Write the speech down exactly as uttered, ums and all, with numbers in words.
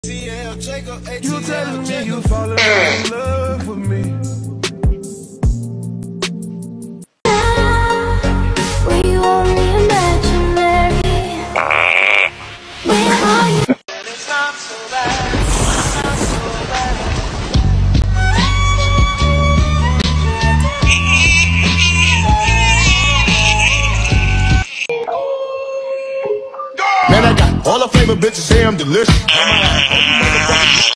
You telling me you falling in love with me? Were you only imaginary? Where are you? It's not so bad, it's not so bad. Man, I got all the flavor bitches say I'm delicious.